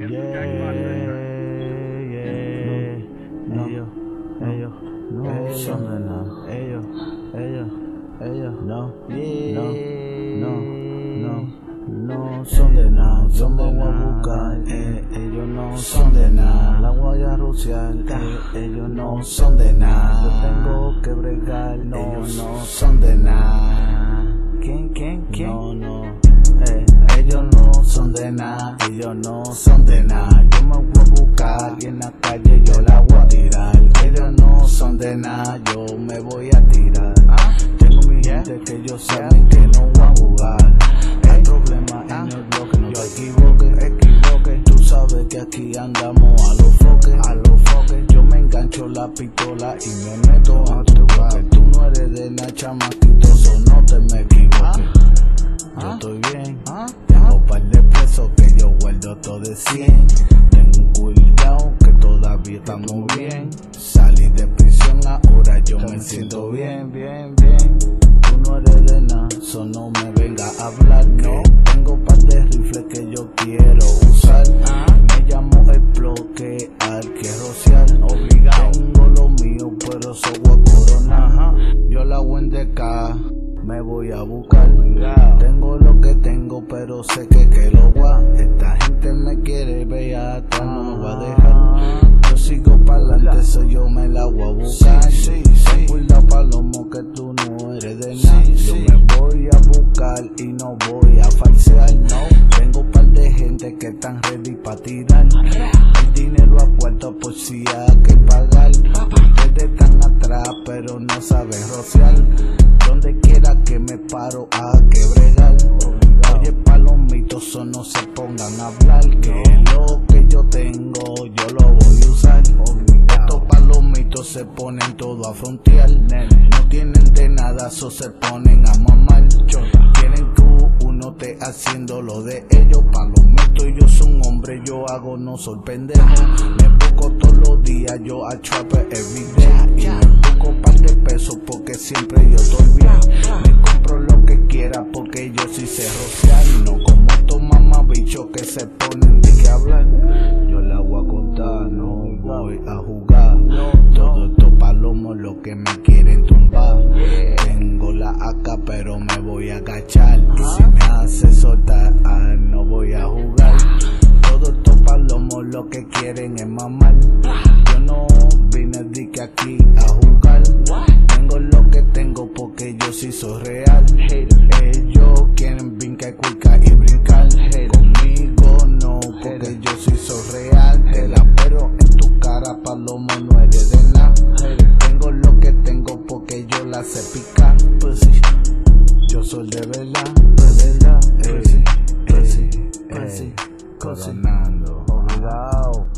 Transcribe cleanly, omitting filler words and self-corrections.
Ellos son de nada. Ellos no son de nada. Yo me voy a buscar, ellos no son de nada. La voy a rociar, ellos no son de nada. Yo tengo que bregar, ellos no son de nada. ¿Quién? Ellos no son de nada, ellos no son de nada. Yo me voy a buscar y en la calle yo la voy a tirar. Ellos no son de nada, yo me voy a tirar. Tengo mi gente que ellos saben que no voy a jugar. El problema en el bloque, no te equivoques. Tú sabes que aquí andamos a los foques. Yo me engancho la pistola y me meto a tu bloque. Tú no eres de nada, chamaquito, so no te me equivoques. Yo estoy bien, tengo par de pesos que yo guardo todo de 100. Ten cuidado que todavía estamos bien. Salí de prisión, ahora yo me siento bien. Tú no eres de nada, so no me venga a hablar. No, tengo par de rifles que yo quiero usar. Me llamo el bloque al que rociar. Obligado, tengo lo mío, pero soy a corona. Yo la voy en DK, me voy a buscar. Tengo lo que tengo, pero sé que lo voy. Esta gente me quiere ver atrás, no me va a dejar. Yo sigo pa'lante, eso yo me la voy a buscar. Ten cuidado, palomo, que tú no eres de nada. Yo me voy a buscar y no voy a falsear. Tengo un par de gente que están ready pa' tirar. El dinero a cuarto por si hay que pagar. Ustedes están atrás, pero no saben rociar. Donde quiera que me paro a que bregar. Oye, palomitos, o no se pongan a hablar. Que lo que yo tengo, yo lo voy a usar. Estos palomitos se ponen todo a frontear. No tienen de nada, so se ponen a mamar. Quieren que uno esté haciendo lo de ellos. Palomitos, yo soy un hombre, yo hago, no soy pendejo. Me busco todos los días, yo a trapper everyday. Y me busco un par de pesos porque siempre yo estoy bien. Me compro lo que quiera porque yo sí sé rociar. No como estos mamabichos que se ponen de que hablar. Yo la voy a contar, no voy a jugar. Todos estos palomos lo que me quieren tumbar. Tengo la AK pero me voy a agachar. Y si me hace soltar, no voy a jugar. Todos estos palomos lo que quieren es mamar. Yo no vine de que aquí a jugar. Tengo lo que tengo porque yo sí soy real. Ellos quieren brincar, cuica y brincar. Conmigo no, porque yo sí soy real. Te la pero en tu cara, palomo, no eres de nada. Tengo lo que tengo porque yo la sé picar. Yo soy de verdad, coronando. Obligado.